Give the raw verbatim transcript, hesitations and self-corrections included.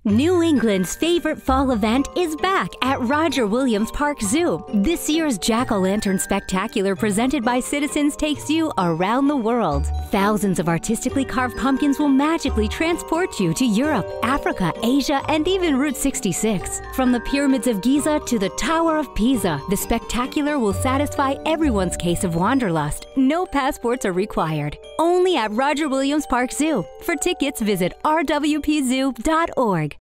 New England's favorite fall event is back at Roger Williams Park Zoo. This year's Jack-o'-lantern Spectacular presented by Citizens takes you around the world. Thousands of artistically carved pumpkins will magically transport you to Europe, Africa, Asia, and even Route sixty-six. From the Pyramids of Giza to the Tower of Pisa, the Spectacular will satisfy everyone's case of wanderlust. No passports are required. Only at Roger Williams Park Zoo. For tickets, visit r w p zoo dot org.